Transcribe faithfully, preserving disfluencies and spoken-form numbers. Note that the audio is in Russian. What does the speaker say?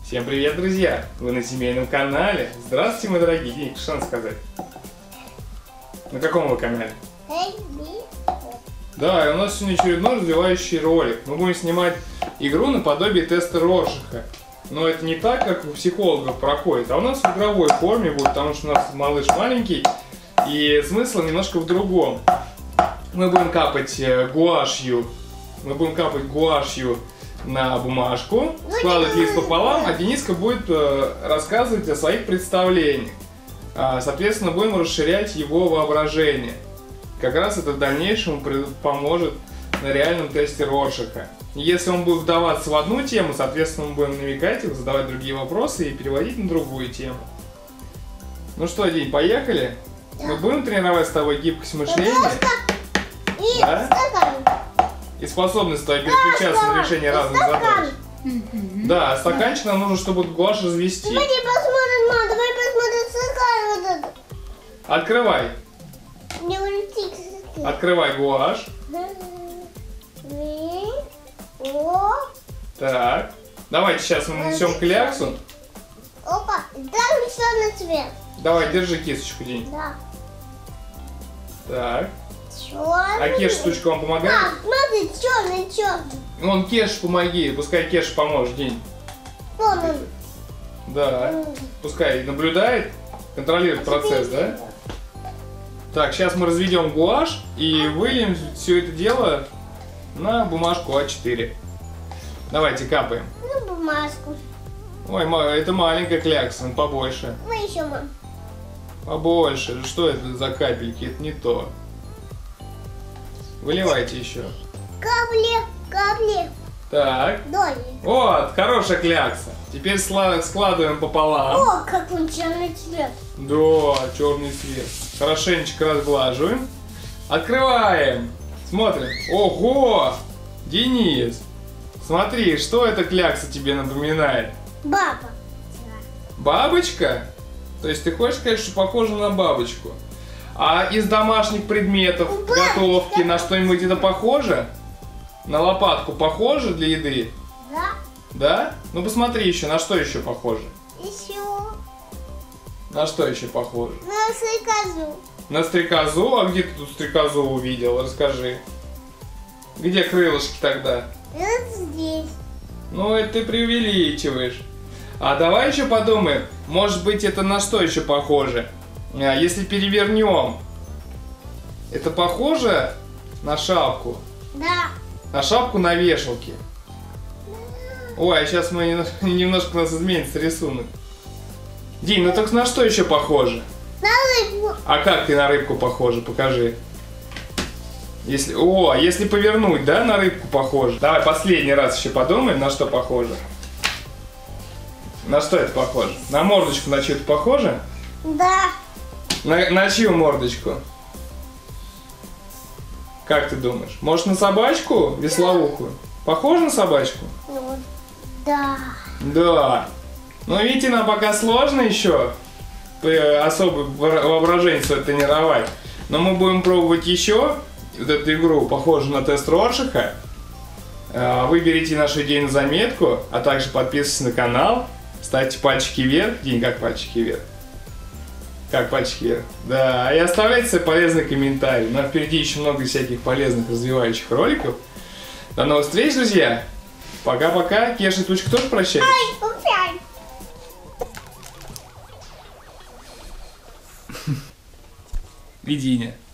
Всем привет, друзья! Вы на семейном канале. Здравствуйте, мои дорогие. Денег, что надо сказать? На каком вы канале? Да, и у нас сегодня очередной развивающий ролик. Мы будем снимать игру наподобие теста Роршаха. Но это не так, как у психологов проходит, а у нас в игровой форме будет, потому что у нас малыш маленький, и смысл немножко в другом. Мы будем капать гуашью, мы будем капать гуашью на бумажку, складывать лист пополам, а Дениска будет э, рассказывать о своих представлениях. А, соответственно, будем расширять его воображение. Как раз это в дальнейшем поможет на реальном тесте Роршаха. Если он будет вдаваться в одну тему, соответственно, мы будем намекать его, задавать другие вопросы и переводить на другую тему. Ну что, День, поехали? Да. Мы будем тренировать с тобой гибкость мышления. И да? И способность твоя переключаться на решение разных задач. Mm-hmm. Да, стаканчик нам нужно, чтобы гуашь развести. Давай посмотрим, мама, давай посмотрим стакан вот этот. Открывай. Не улетит. Открывай гуашь. О. Так. Давайте сейчас мы нанесем кляксу. Опа, дай мне черный цвет. Давай, держи кисточку, День. Да. Так. Черный. А Кеш штучка вам помогает? А, смотри, черный, черный. Вон, Кеш, помоги. Пускай Кеш поможет, День. Вон он. Да. Mm. Пускай наблюдает, контролирует процесс, да? Так, сейчас мы разведем гуашь и выльем все это дело на бумажку а четыре. Давайте капаем. Ну, бумажку. Ой, это маленькая клякса, он побольше. Ну, еще, мам. Побольше. Что это за капельки? Это не то. Выливайте еще. Капли, капли. Так. Доли. Вот, хорошая клякса. Теперь складываем пополам. О, как он черный цвет. Да, черный цвет. Хорошенечко разглаживаем. Открываем. Смотрим. Ого! Денис! Смотри, что эта клякса тебе напоминает? Баба. Бабочка? То есть ты хочешь сказать, что похоже на бабочку? А из домашних предметов Бабочка. Готовки на что-нибудь это похоже? На лопатку похоже для еды? Да. Да? Ну посмотри еще, на что еще похоже? Еще. На что еще похоже? На стрекозу. На стрекозу? А где ты тут стрекозу увидел? Расскажи. Где крылышки тогда? Вот здесь. Ну, это ты преувеличиваешь. А давай еще подумаем, может быть, это на что еще похоже? А если перевернем, это похоже на шапку? Да. На шапку на вешалке? Ой, а сейчас мы немножко, немножко у нас изменится рисунок. Дим, ну так на что еще похоже? На рыбу. А как ты на рыбку похожа? Покажи. Если, о, если повернуть, да, на рыбку похоже. Давай последний раз еще подумаем, на что похоже. На что это похоже? На мордочку на чью-то похоже? Да. На, на чью мордочку? Как ты думаешь? Может, на собачку веслоухую? Похоже на собачку? Ну, да. Да. Но видите, нам пока сложно еще особо воображение свое тренировать. Но мы будем пробовать еще вот эту игру, похожую на тест Роршаха. Выберите нашу идею на заметку, а также подписывайтесь на канал. Ставьте пальчики вверх. День, как пальчики вверх? Как пальчики вверх? Да, и оставляйте свои полезные комментарии. У нас впереди еще много всяких полезных развивающих роликов. До новых встреч, друзья! Пока-пока. Кеша и Тучка тоже прощаются. Ай, опять. Видение.